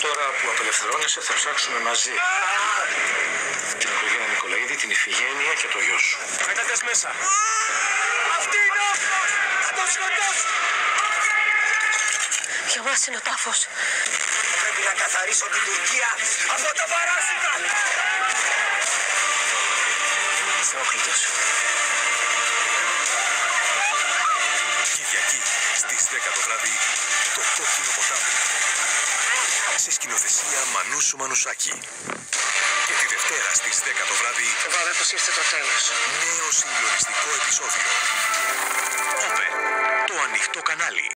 Τώρα που απελευθερώνεσαι θα ψάξουμε μαζί την οικογένεια Νικολαίδη, την Ιφηγένεια και το γιο σου. Πέτατες μέσα. Αυτή είναι όφος! Θα τον σκοτώσω! Για μας είναι ο τάφος. Πρέπει να καθαρίσω την Τουρκία από τα παράσιτα! Θεόκλητος. Κυριακή στις 10 το βράδυ, το κόκκινο ποτάμι. Σε σκηνοθεσία Μανούσου Μανουσάκη. Και τη Δευτέρα στις 10 το βράδυ, Βέβαια πως ήρθε το τέλος. νέο συγκλονιστικό επεισόδιο. Open, το ανοιχτό κανάλι.